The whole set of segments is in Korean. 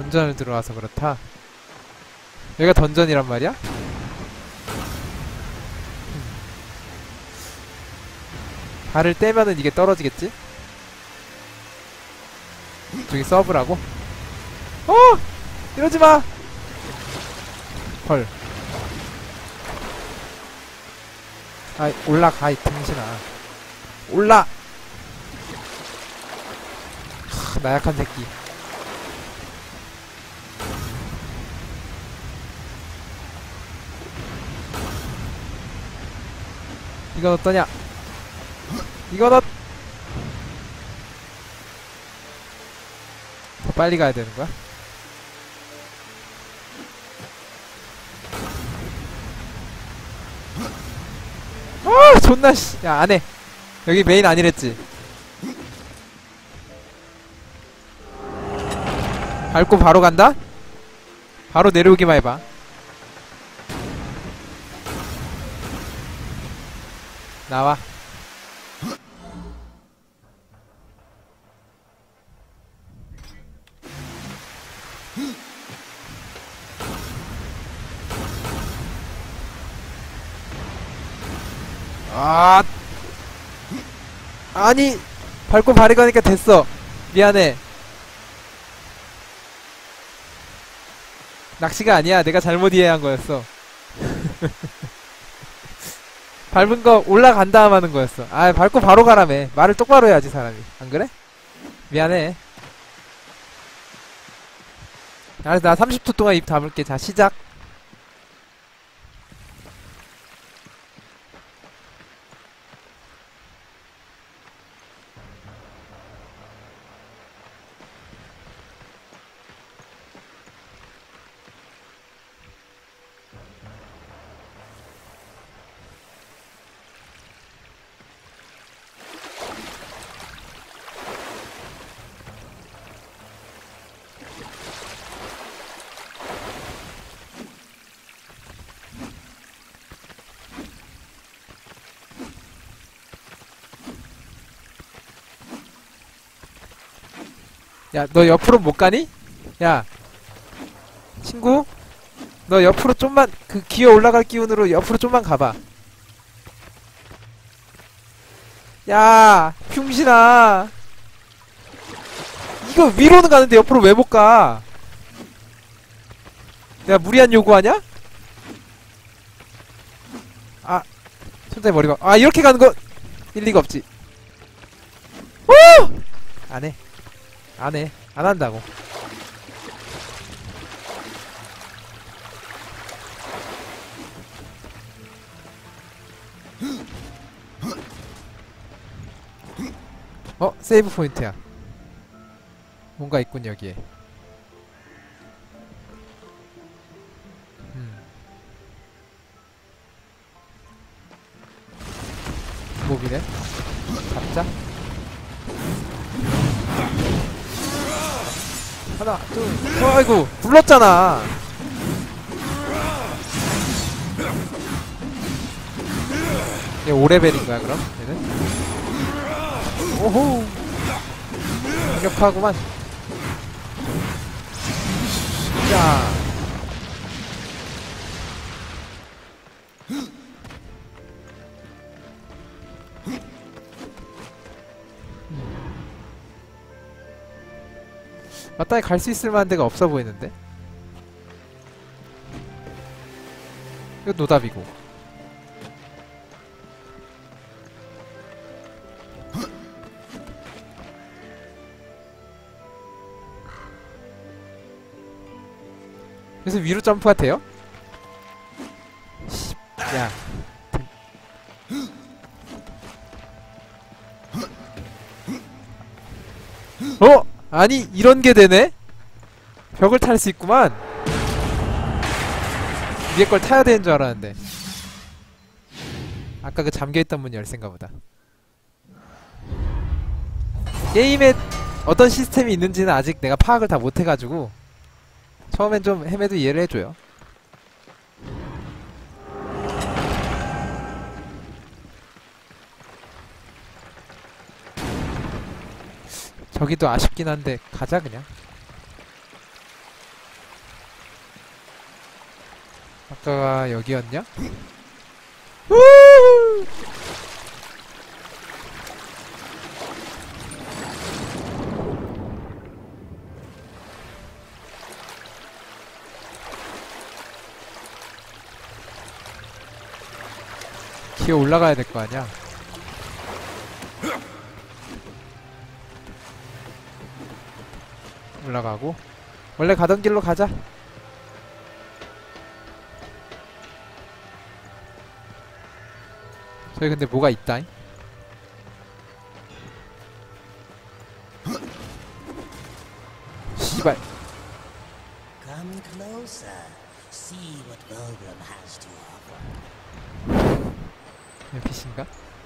던전을 들어와서 그렇다. 여기가 던전이란 말이야? 발을 떼면은 이게 떨어지겠지? 저기 서브라고? 어! 이러지마! 헐. 아이, 올라가, 이 등신아. 올라! 하, 나약한 새끼. 이건 어떠냐? 이건 더 빨리 가야 되는 거야? 아, 존나 씨. 야, 안 해. 여기 메인 아니랬지. 밟고 바로 간다? 바로 내려오기만 해봐. 나와. 아, 아니, 밟고 발이 가니까 됐어. 미안해. 낚시가 아니야. 내가 잘못 이해한 거였어. 밟은 거 올라간 다음 하는 거였어. 아, 밟고 바로 가라며. 말을 똑바로 해야지, 사람이. 안 그래? 미안해. 알았어, 나 30초 동안 입 다물게. 자, 시작. 야, 너 옆으로 못 가니? 야, 친구? 너 옆으로 좀만, 그 기어 올라갈 기운으로 옆으로 좀만 가봐. 야, 흉신아. 이거 위로는 가는데 옆으로 왜 못 가? 내가 무리한 요구하냐? 아, 손잡이 머리가. 아, 이렇게 가는 거 일리가 없지. 오! 안 해. 안 해. 안 한다고. 어? 세이브 포인트야. 뭔가 있군, 여기에. 목이네. 잡자. 하나, 둘. 아이고, 불렀잖아. 얘 5레벨인거야, 그럼? 얘는? 오호! 강력하구만. 자. 맞다이 갈 수 있을 만한 데가 없어 보이는데? 이거 노답이고. 그래서 위로 점프가 돼요? 야. 어? 아니, 이런 게 되네? 벽을 탈 수 있구만. 위에 걸 타야 되는 줄 알았는데. 아까 그 잠겨있던 문 열쇠인가 보다. 게임에 어떤 시스템이 있는지는 아직 내가 파악을 다 못해가지고 처음엔 좀 헤매도 이해를 해줘요. 저기도 아쉽긴 한데 가자 그냥. 아까가 여기였냐? 우! 기어 올라가야 될 거 아니야? 올라가고 원래 가던 길로 가자. 저기 근데 뭐가 있다잉? 씨발. Come closer. See what Volgrim has to offer. NPC인가?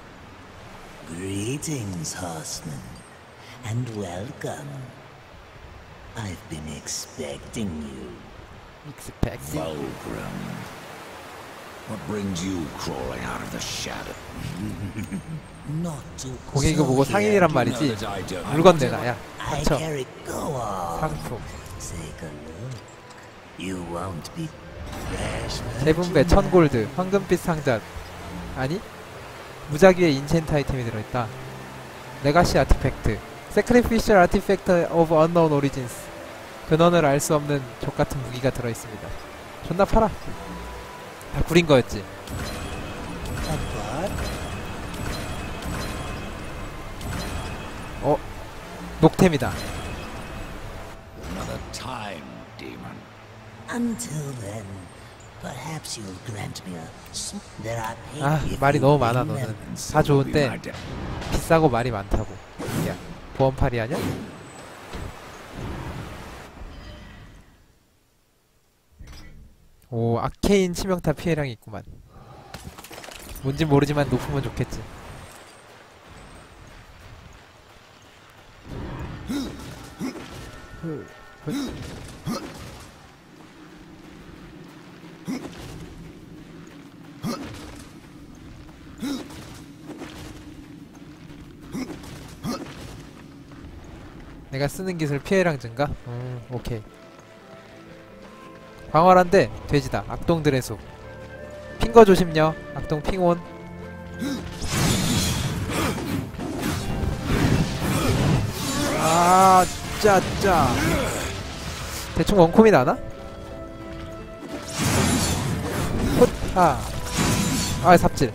Greetings, horseman, and welcome. I've been expecting you. 익스펙트. Volgrim. What brings you crawling out of the shadow? Not to 고개 이거 보고 상인이란 말이지. 물건 내놔. 야 I 닥쳐. carry go on. 상품. Take a look. You won't be fresh. 세분배 1000골드 황금빛 상자. 아니? 무작위의 인챈트 아이템이 들어있다. 레가시 아티팩트 Sacrificial Artifact of Unknown Origins. 근원을 알 수 없는 족같은 무기가 들어있습니다. 존나 팔아. 다 구린 거였지. 어? 녹템이다. Another time, demon. Until then, perhaps you'll grant me a that I pay 아 if 말이 you 너무 많아 remember. 너는. And so 다 will be 좋은데 my death. 비싸고 말이 많다고. 야 보험팔이 아냐? 오 아케인 치명타 피해량이 있구만. 뭔진 모르지만 높으면 좋겠지. 내가 쓰는 기술 피해량 증가? 오케이. 광활한데 돼지다. 악동들의 숲. 핑거 조심요. 악동 핑온. 아, 짜짜. 대충 원콤이 나나? 헛하. 아, 삽질.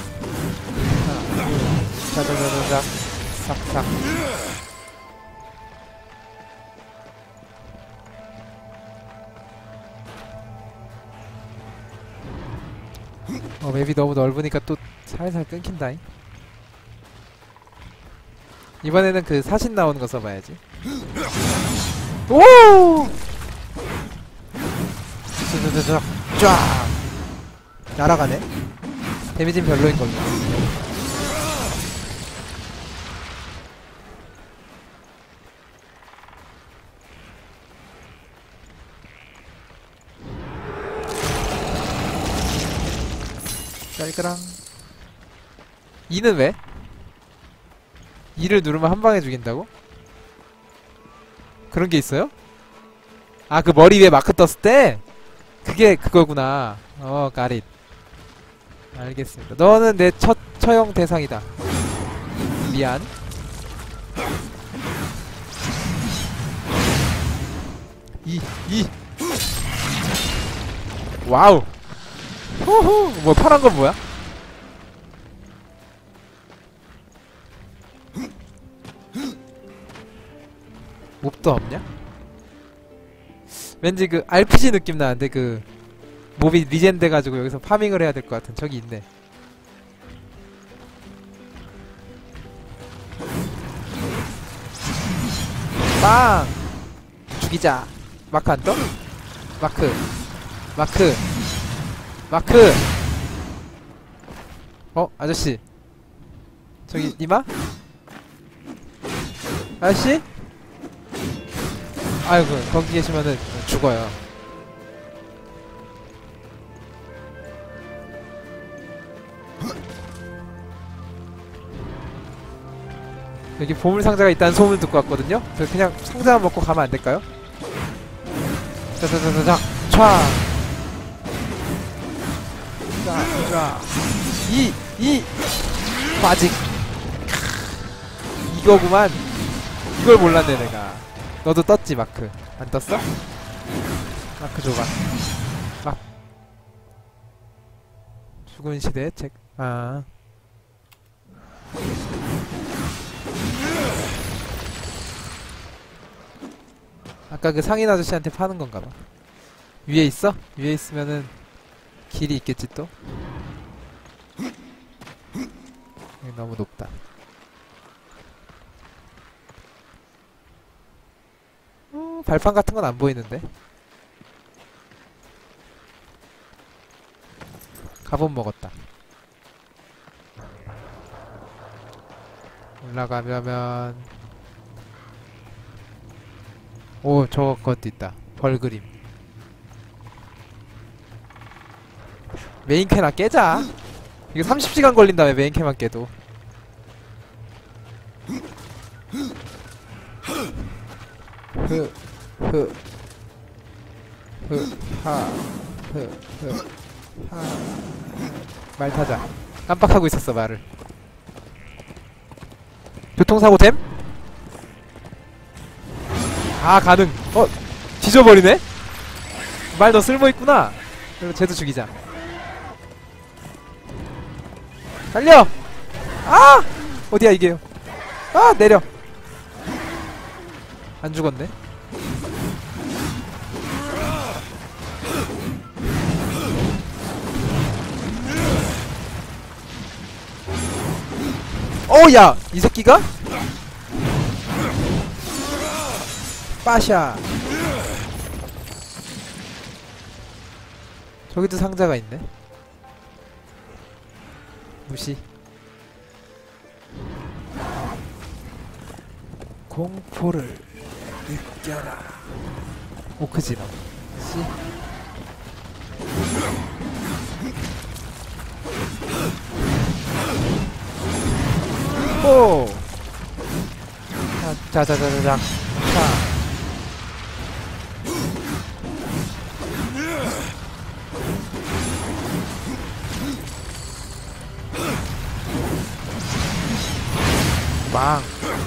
자자자자자. 싹싹. 맵이 너무 넓으니까 또 살살 끊긴다잉. 이번에는 그 사신 나오는 거 써봐야지. 오! 쫙! 날아가네? 데미지는 별로인 걸로. 깔그랑. 2는 왜? 2를 누르면 한 방에 죽인다고? 그런 게 있어요? 아, 그 머리 위에 마크 떴을 때? 그게 그거구나. 가릿. 알겠습니다. 너는 내 처형 대상이다. 미안. 와우. 호호. 뭐 파란 건 뭐야? 몹도 없냐? 왠지 그 RPG 느낌 나는데 그 몹이 리젠 돼가지고 여기서 파밍을 해야 될 것 같은. 저기 있네. 빵! 죽이자. 마크 안 떠? 마크. 아저씨. 저기 니마? 아저씨? 아이고 거기 계시면은 죽어요. 여기 보물상자가 있다는 소문을 듣고 왔거든요? 그래서 그냥 상자만 먹고 가면 안 될까요? 자자자자자 촤 자. 빠직. 이거구만. 이걸 몰랐네 내가. 너도 떴지 마크. 안 떴어? 마크 줘봐. 막. 죽은 시대 책. 아. 아까 그 상인 아저씨한테 파는 건가봐. 위에 있어? 위에 있으면은 길이 있겠지 또? 여기 너무 높다. 발판 같은 건 안 보이는데? 갑옷 먹었다. 올라가면 오 저것도 있다. 벌그림. 메인캐나 깨자. 이거 30시간 걸린다며 메인캐만 깨도. 말 타자. 깜빡하고 있었어 말을. 교통사고 됨? 아 가능. 뒤져버리네? 말 너 쓸모있구나. 그리고 쟤도 죽이자. 달려! 아! 어디야 이게요? 아 내려. 안 죽었네. 야! 이 새끼가? 빠샤. 저기도 상자가 있네. 무시. 공포를 느껴라. 오크지너. 씨. 오. 자자자자자. 자. 빵.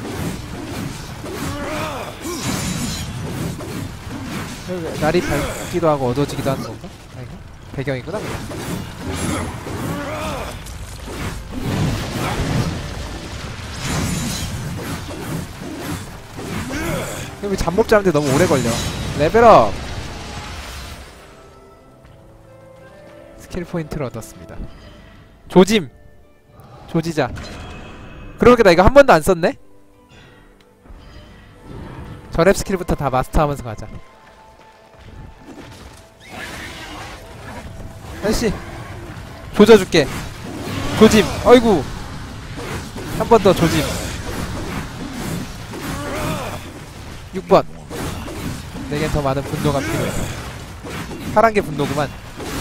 날이 밝기도 하고 어두워지기도 하는 건가? 아닌가? 배경이구나 그냥. 여기 잠못 자는데 너무 오래 걸려. 레벨업! 스킬 포인트를 얻었습니다. 조짐! 조지자. 그러게 나 이거 한 번도 안 썼네? 저랩 스킬부터 다 마스터하면서 가자. 아저씨 조져줄게. 조짐. 어이구 한 번 더 조짐. 6번. 내겐 더 많은 분노가 필요해. 파란 게 분노구만.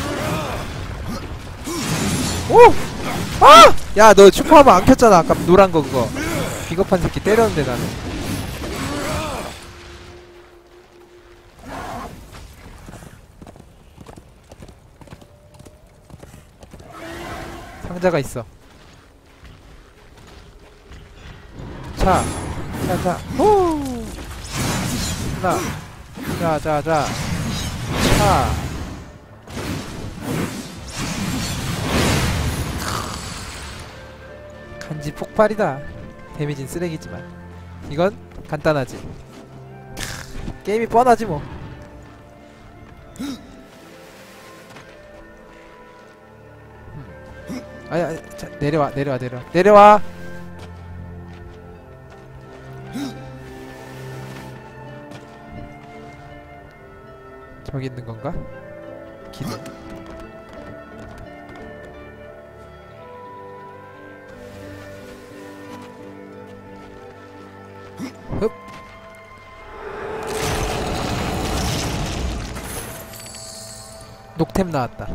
오! 아! 야 너 슈퍼하면 안 켰잖아. 아까 노란 거 그거. 비겁한 새끼 때렸는데 나는. 상자가 있어. 자, 후. 하나, 자. 간지 폭발이다. 데미지는 쓰레기지만 이건 간단하지. 게임이 뻔하지 뭐. 아니 자, 내려와. 저기 있는 건가? 기둥. 흡. 녹템 나왔다.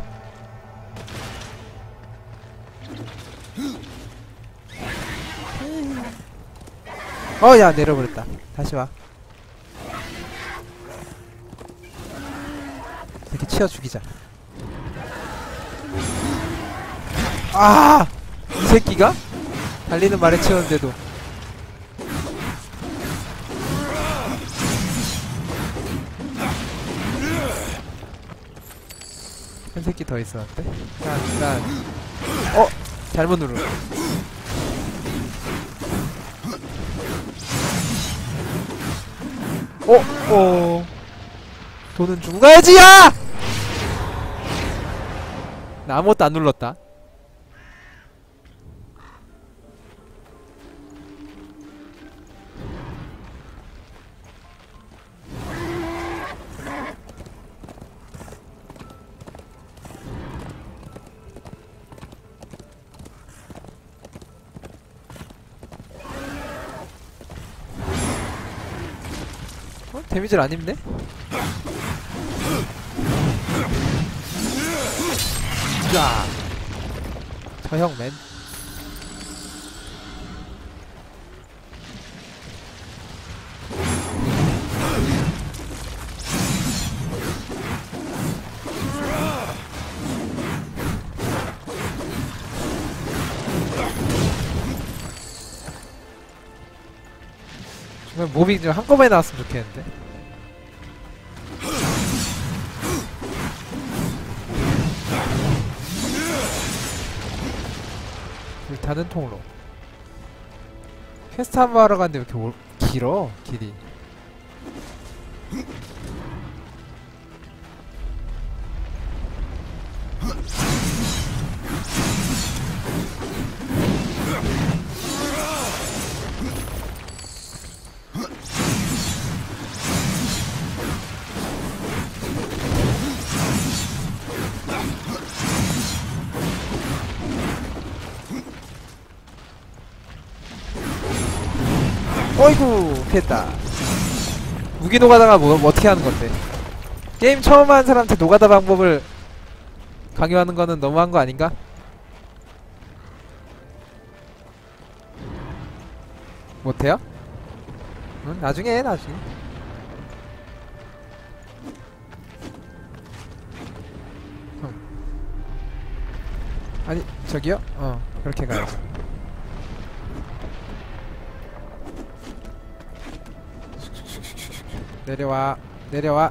야 내려버렸다. 다시 와. 이렇게 치워 죽이자. 아! 이 새끼가? 달리는 말에 치웠는데도. 한 새끼 더 있었는데? 잘못 누르. 돈은 주고 가야지, 야! 나 아무것도 안 눌렀다. 데미지를 안 입네? 자, 저형 맨. 정말 모빙 좀 한꺼번에 나왔으면 좋겠는데. 불타는 통로. 퀘스트 한 번 하러 갔는데 왜 이렇게 길어? 길이. 어이구, 피했다. 무기 노가다가 뭐 어떻게 하는 건데? 게임 처음 하는 사람한테 노가다 방법을 강요하는 거는 너무한 거 아닌가? 못해요? 응, 나중에 해, 나중에. 아니, 저기요? 그렇게 가야지. 내려와, 내려와.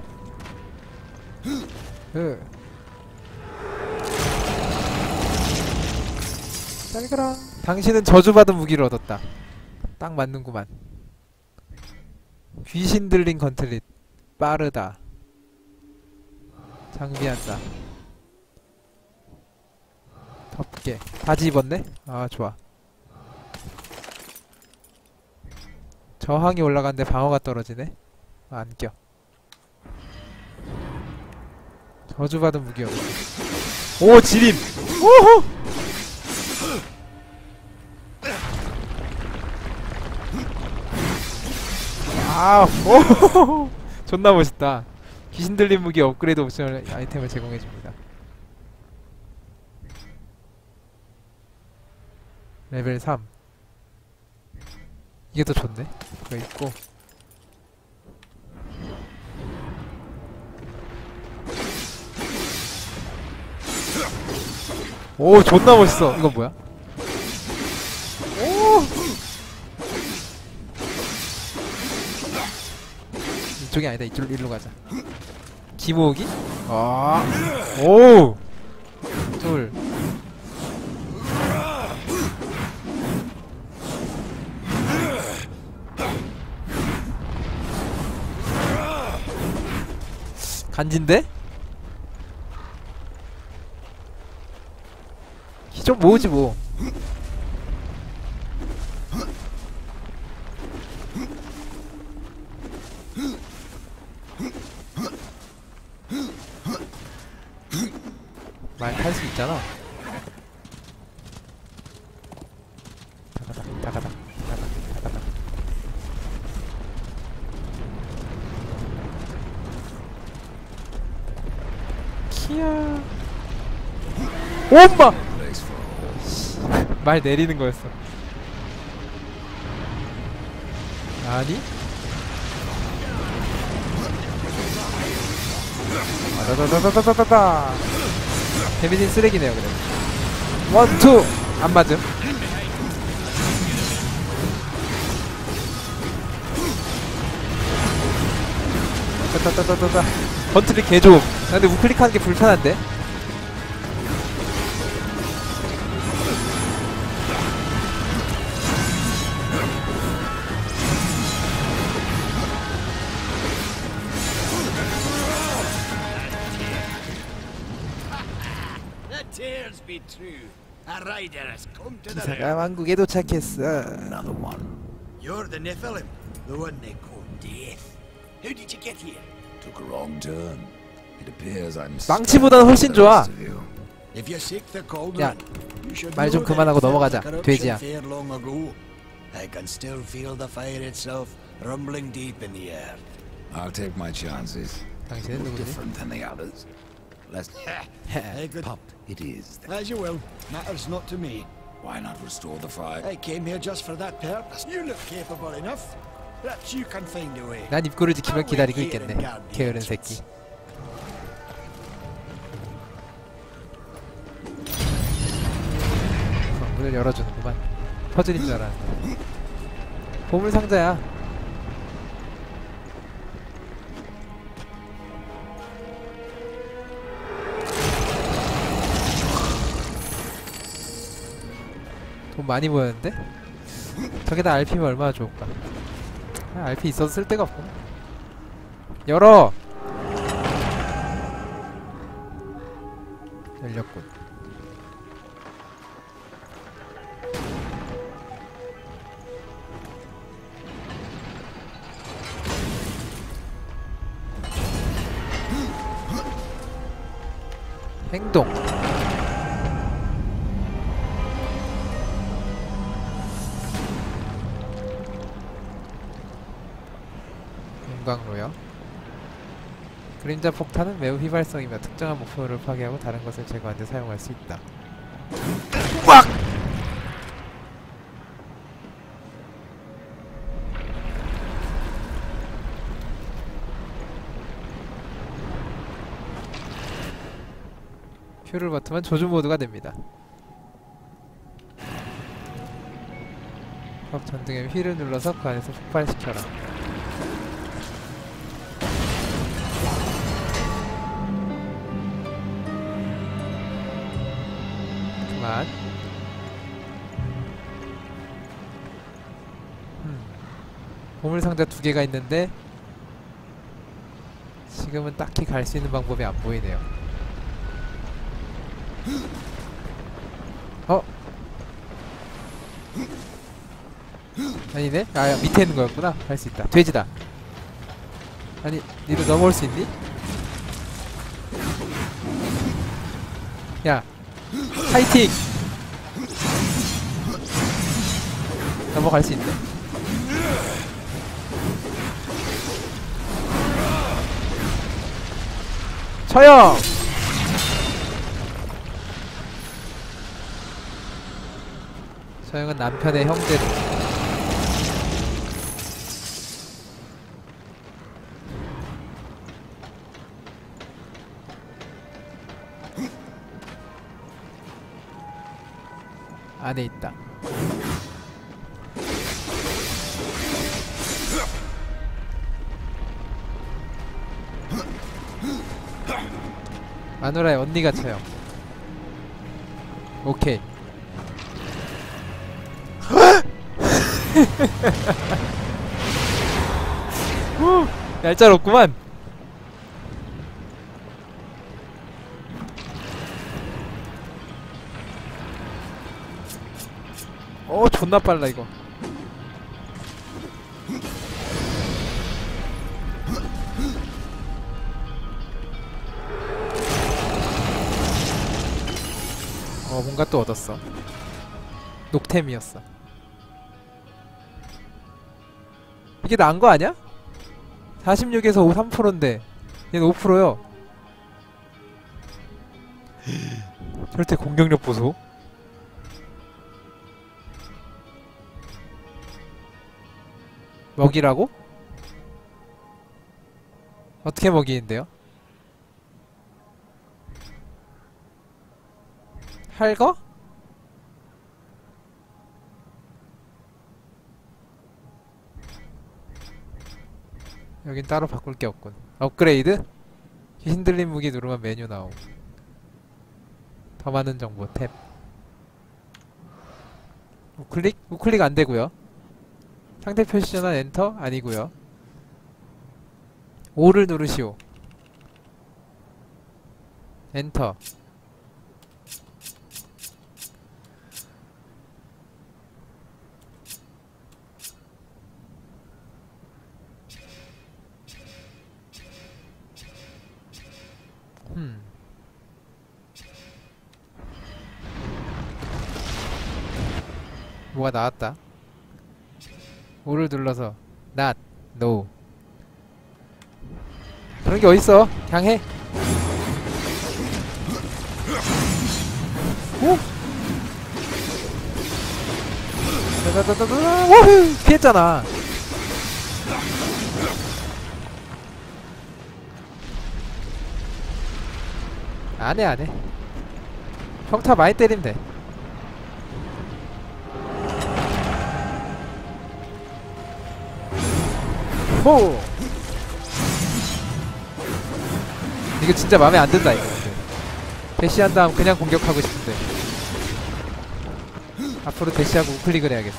잘 가라. 당신은 저주받은 무기를 얻었다. 딱 맞는구만. 귀신 들린 건틀릿. 빠르다. 장비한다. 덮개. 바지 입었네? 아, 좋아. 저항이 올라가는데 방어가 떨어지네? 안 껴. 저주받은 무기였네. 오, 지림! 오호! 아, 오! 존나 멋있다. 귀신 들린 무기 업그레이드 옵션 아이템을 제공해줍니다. 레벨 3. 이게 더 좋네. 그거 있고. 오, 존나 멋있어. 이건 뭐야? 오! 이쪽이 아니다. 일로 가자. 기모으기? 아, 오! 둘. 간진데? 기 좀 모으지 뭐. 말 탈 수 있잖아. 다가다, 다가다, 다가다, 다가다. 키야. 엄마! 말 내리는 거였어. 아니? 아다다다다다다다. 데미지는 쓰레기네요, 그래. 원, 투! 안 맞음. 따따따따따. 번트리 개좋음. 근데 우클릭하는 게 불편한데? The tears be true. A rider has come to the 기사가 왕국에 도착했어. Another one. You're the Nephilim, the one they call Death. How did you get here? Took a wrong turn. It appears I'm 망치보다는 훨씬 좋아. If you seek the 야, cauldron, you should 말 좀 know that 그만하고 it fell 넘어가자, to corruption 돼지야. fair long ago. I can still feel the fire itself rumbling deep in the earth. I'll take my chances. 당신은 누구지? Different than the others. Let's Hey, good. pop. It is. As you will. Matters not to me. Why not restore the fire? I came here just for that purpose. You look capable enough. Perhaps you can find a way. 난 입구를 지키며 기다리고 있겠네. 게으른 새끼. 문을 열어주는구만. 퍼즐인 줄 알았는데. 보물 상자야. 돈 많이 모였는데? 저기다 RP면 얼마나 좋을까? RP 있어도 쓸 데가 없구나. 열어! 열렸군. 행동. 용광로요. 그림자 폭탄은 매우 휘발성이며 특정한 목표를 파괴하고 다른 것을 제거하는 데 사용할 수 있다. 꽉! 큐를 버티면 조준 모드가 됩니다. 컵 전등에 휠을 눌러서 그 안에서 폭발시켜라. 그만. 보물상자 2개가 있는데 지금은 딱히 갈 수 있는 방법이 안 보이네요. 어? 아니네? 아, 밑에 있는 거였구나. 갈 수 있다. 돼지다. 아니, 니도 넘어올 수 있니? 야, 파이팅! 넘어갈 수 있네. 처형! 처형은 남편의 형제로. 안에 있다. 마누라의 언니가 쳐요. 오케이. 얄짤없구만. 존나 빨라 이거. 뭔가 또 얻었어. 녹템이었어. 이게 나은 거 아니야? 46에서 3%인데 얘는 5%요. 절대 공격력 보소. 먹이라고? 어떻게 먹이는데요? 할거? 여긴 따로 바꿀 게 없군. 업그레이드? 흔들림 무기 누르면 메뉴 나오고. 더 많은 정보 탭. 우클릭? 우클릭 안 되고요. 상태 표시 전환 엔터? 아니고요. 5를 누르시오. 엔터. 뭐가 나왔다. 5를 눌러서 not, no. 그런 게 어딨어. 그냥 해. 오! 다다다다다. 워후! 피했잖아. 안해 안해. 평타 많이 때리면 돼. 호! 이거 진짜 맘에 안 든다 이거. 대시한 다음 그냥 공격하고 싶은데. 앞으로 대시하고 우클릭을 해야겠어.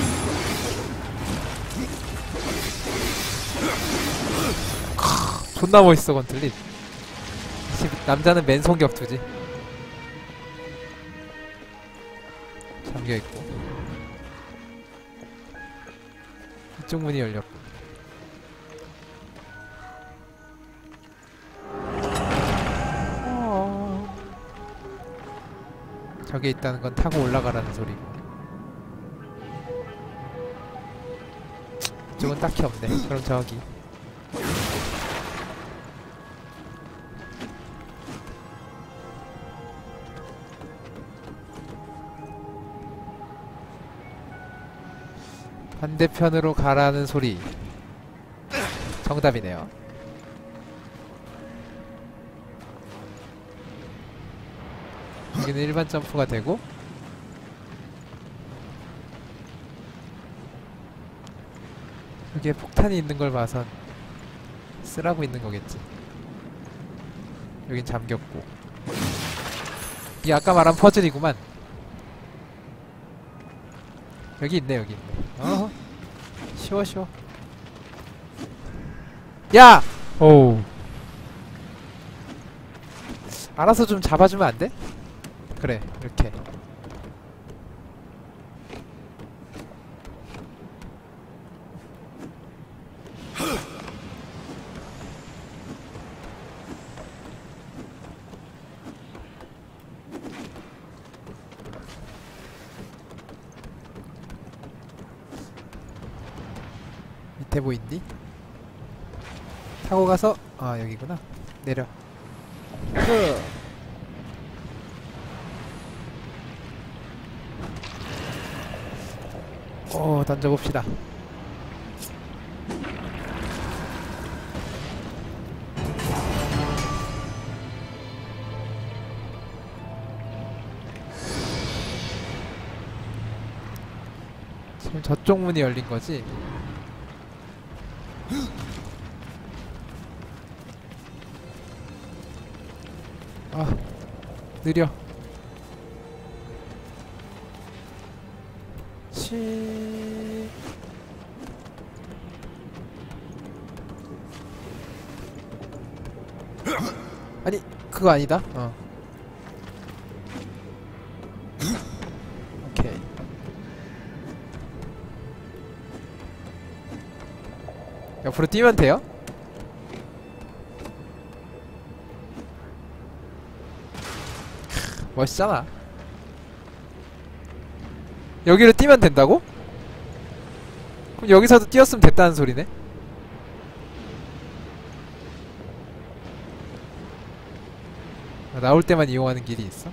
존나 멋있어 건틀립. 남자는 맨손 격투지. 잠겨있고 이쪽 문이 열렸고. 저기 있다는 건 타고 올라가라는 소리고. 이쪽은 딱히 없네. 그럼 저기 반대편으로 가라는 소리. 정답이네요. 여기는 일반 점프가 되고, 여기에 폭탄이 있는 걸 봐선 쓰라고 있는 거겠지. 여긴 잠겼고. 이게 아까 말한 퍼즐이구만. 여기 있네 여기 있네. 어허. 쉬워 쉬워. 야! 오우. 알아서 좀 잡아주면 안 돼? 그래 이렇게. 밑에 보인디? 타고 가서 아 여기구나. 내려. 오 던져봅시다. 지금 저쪽 문이 열린 거지? 아 느려. 아니 그거 아니다. 오케이. 옆으로 뛰면 돼요? 멋있잖아. 여기로 뛰면 된다고? 그럼 여기서도 뛰었으면 됐다는 소리네? 아, 나올 때만 이용하는 길이 있어?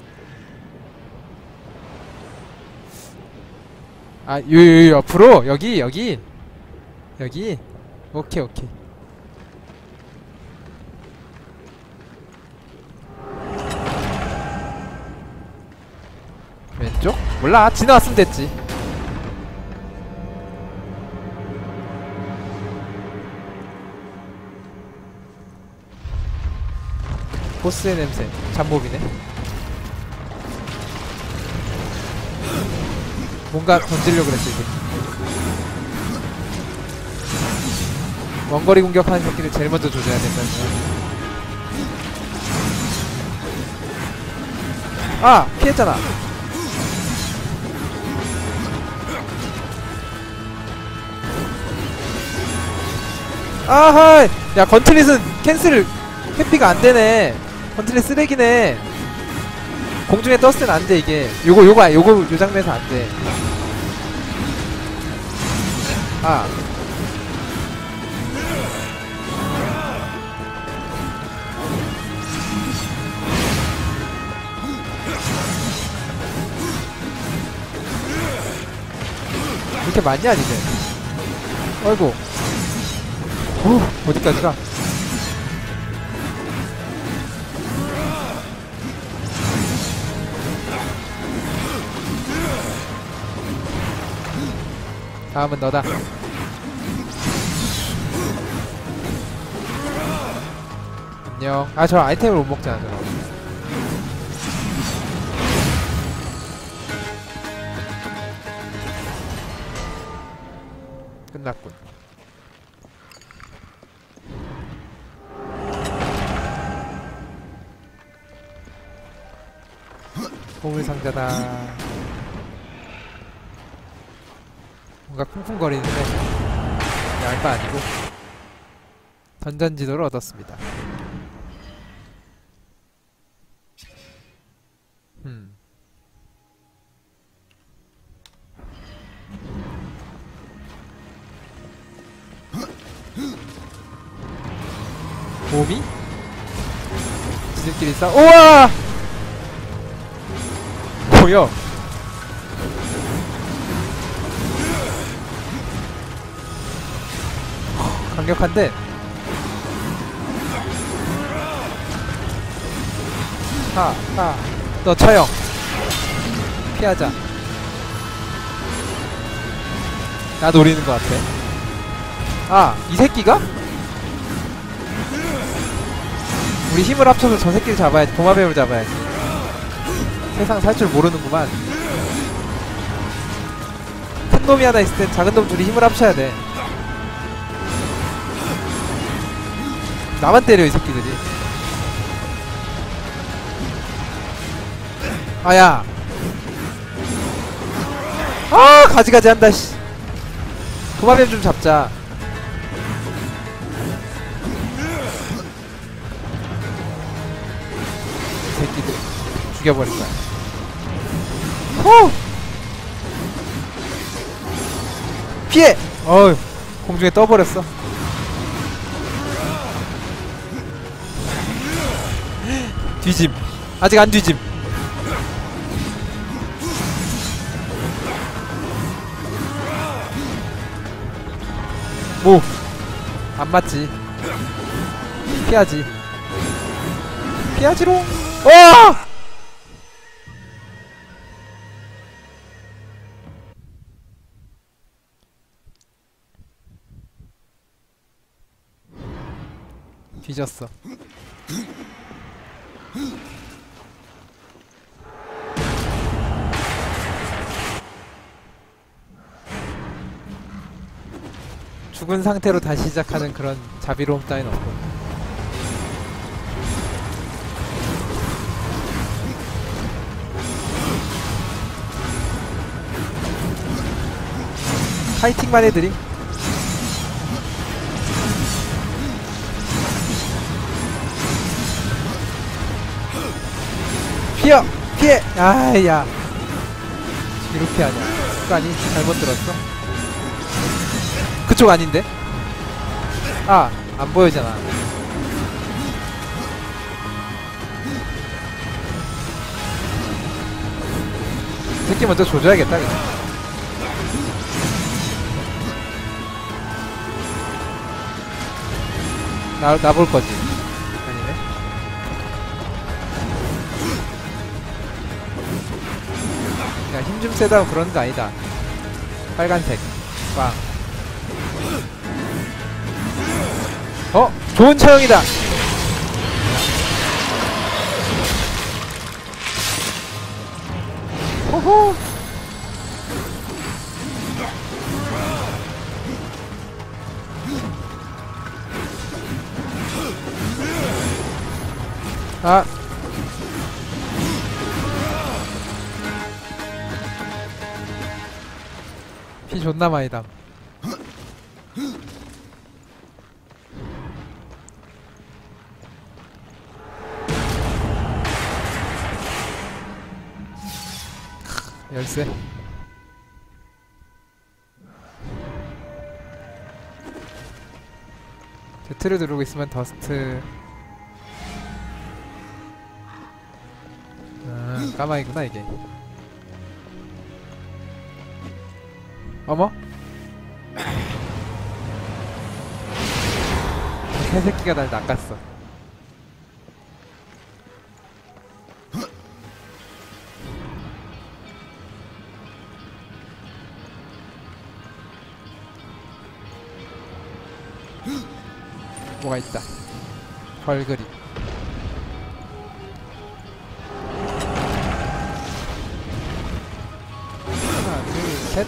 아, 요 옆으로? 여기? 여기? 여기? 오케이 오케이. 왼쪽? 몰라 지나왔으면 됐지. 보스의 냄새. 잡몹이네. 뭔가 던지려고 그랬어, 이제. 원거리 공격하는 새끼를 제일 먼저 조져야 된다는 거야. 아! 피했잖아. 아하! 야, 건틀릿은 캔슬 회피가 안 되네. 건틀릿 쓰레기네. 공중에 떴을 땐 안 돼, 이게. 요거 요 장면에서 안 돼. 아. 이렇게 많냐, 니네? 아이고. 어디까지 가? 다음은 너다. 안녕. 아, 저 아이템을 못 먹잖아, 저. 끝났군. 보물상자다. 뭔가 쿵쿵거리는데 얇바 아니고 던전 지도를 얻었습니다. 곰이? 지들끼리 싸. 우와! 뭐야? 강력한데? 너 처형. 피하자. 나 노리는 것 같아. 아, 이 새끼가? 우리 힘을 합쳐서 저 새끼를 잡아야지. 도마뱀을 잡아야지. 세상 살 줄 모르는구만. 큰 놈이 하나 있을 땐 작은 놈 둘이 힘을 합쳐야 돼. 나만 때려, 이 새끼들이. 아야. 아, 가지가지 한다, 씨. 도마뱀 좀 잡자. 새끼들 죽여버릴 거야. 호! 피해! 어휴, 공중에 떠버렸어. 뒤짐. 아직 안 뒤짐. 뭐, 안 맞지. 피하지. 피하지롱. 와! 뒤졌어. 죽은 상태로 다시 시작하는 그런 자비로움 따윈 없고. 파이팅만 해드림. 피해! 피해! 아야, 이렇게 하냐. 습관이 잘못 들었어. 그쪽 아닌데? 아, 안 보여잖아. 새끼 먼저 조져야겠다, 그냥. 나 볼 거지. 아니네. 야, 힘 좀 세다고 그런 거 아니다. 빨간색. 빵. 좋은 처형이다. 호호. 아. 피 존나 많이 담. 열쇠. Z를 누르고 있으면 더스트. 아, 까마귀구나 이게. 어머? 개새끼가 날 낚았어. 뭐가 있다. 벌그리. 하나, 둘, 셋.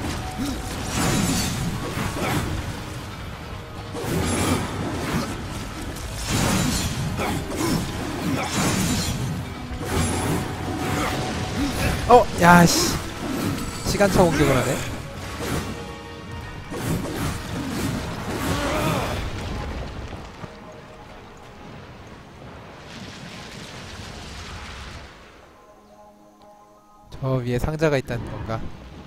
야씨. 시간차 공격을 하네. 저 위에 상자가 있다는 건가?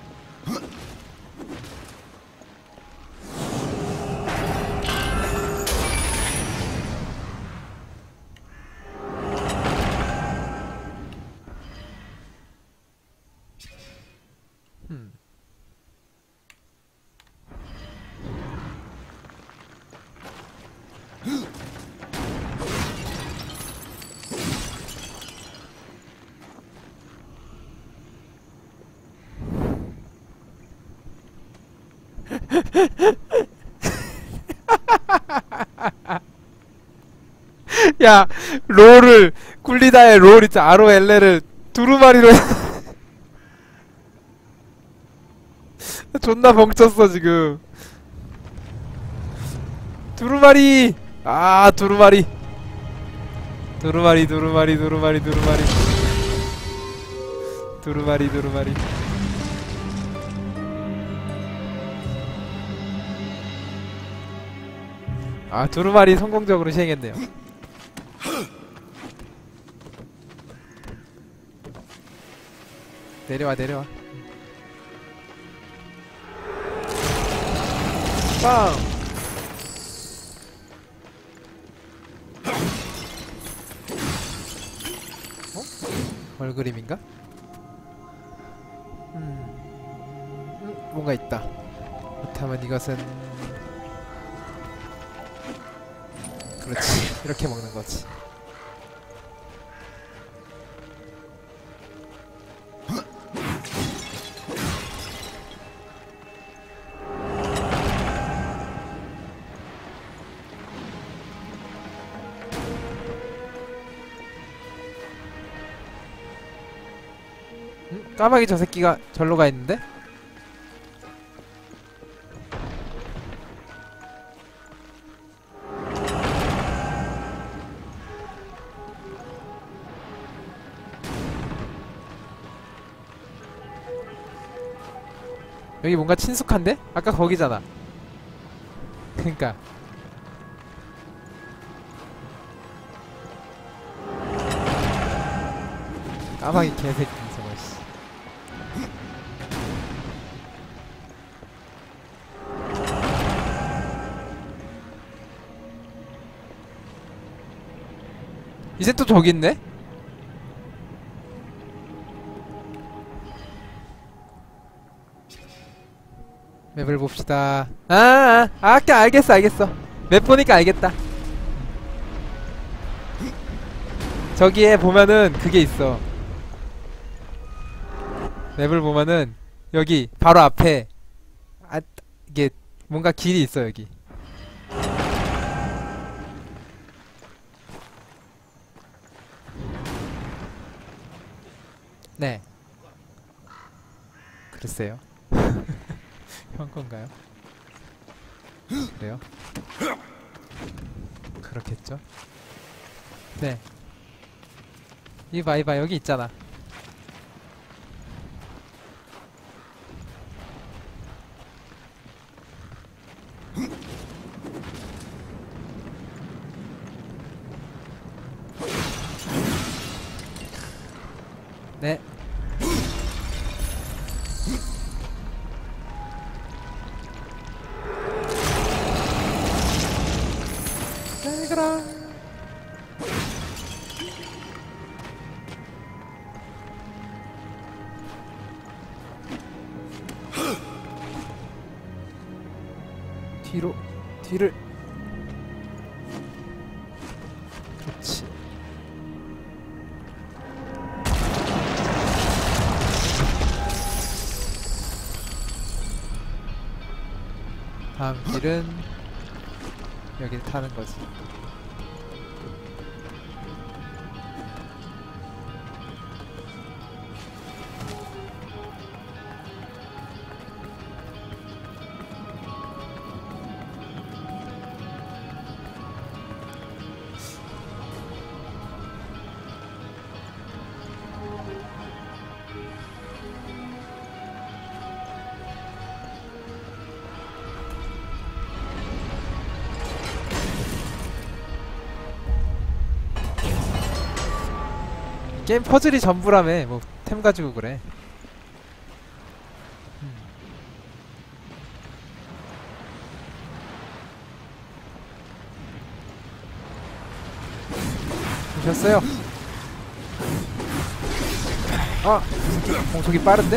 야, 롤을 굴리다의 롤 있자. ROLL을 두루마리로 해. 존나 벙쳤어 지금. 두루마리. 아, 두루마리. 두루마리 두루마리 두루마리 두루마리 두루마리 두루마리. 아, 두루마리 성공적으로 시행했네요. 내려와 내려와. 빵. 어? 얼그림인가? 뭔가 있다. 그렇다면 이것은 그렇지. 이렇게 먹는 거지. 까마귀 저 새끼가 절로 가 있는데? 여기 뭔가 친숙한데? 아까 거기잖아. 그니까 까마귀 개새끼 저거 씨. 이제 또 저기 있네? 맵을 봅시다. 아까 알겠어. 맵 보니까 알겠다. 저기에 보면은 그게 있어. 맵을 보면은 여기 바로 앞에 이게 뭔가 길이 있어 여기. 네. 글쎄요. 형 건가요? 그래요? 그렇겠죠? 네. 이봐 여기 있잖아. 네. 네, 그럼. 뒤를. 그렇지. 다음 길은 여기 타는 거지. 게임 퍼즐이 전부라며. 뭐 템 가지고 그래. 보셨어요? 아! 공속이 빠른데?